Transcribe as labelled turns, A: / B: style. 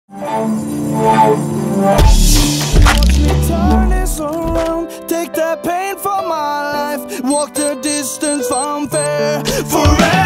A: Turn this around, take that pain from my life, walk the distance from fair forever.